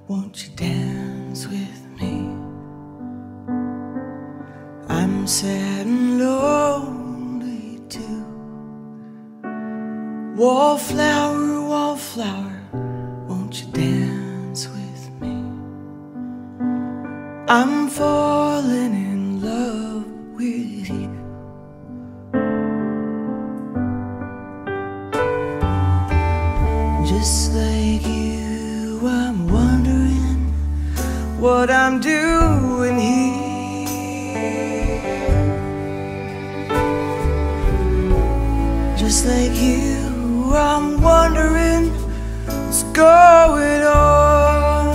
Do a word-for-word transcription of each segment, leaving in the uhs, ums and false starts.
won't you dance with me? I'm sad and lonely too. Wallflower, wallflower, won't you dance with me? I'm falling in love with you. Just like you, I'm wondering what I'm doing here. Just like you, I'm wondering what's going on.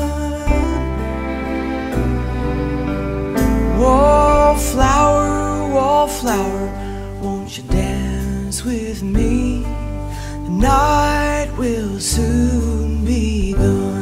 Wallflower, wallflower, won't you dance with me? The night will soon be gone.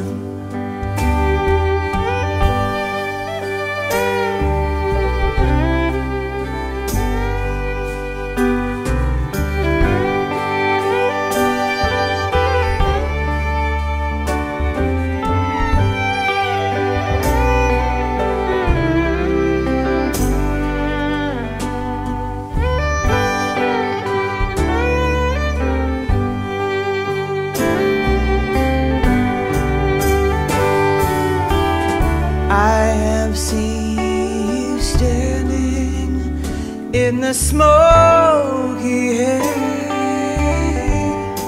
I have seen you standing in the smoky haze,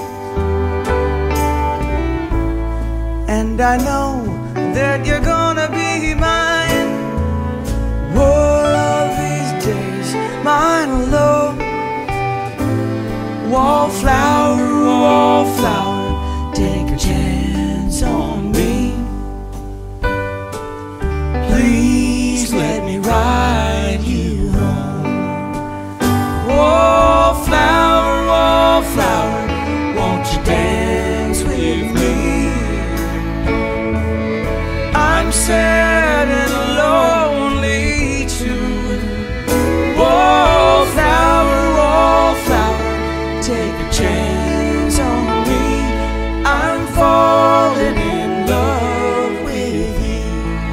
and I know that you're gonna be mine one of these days, mine alone. Wallflower, wallflower, take a chance on me. Please let me ride you home. Wallflower, wallflower, won't you dance with me? I'm sad and lonely too. Wallflower, wallflower, take a chance on me. I'm falling in love with you.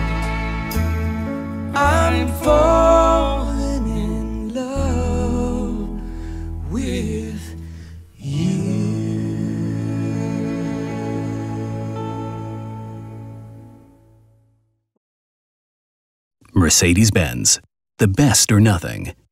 I'm falling in love with you. Mercedes-Benz, the best or nothing.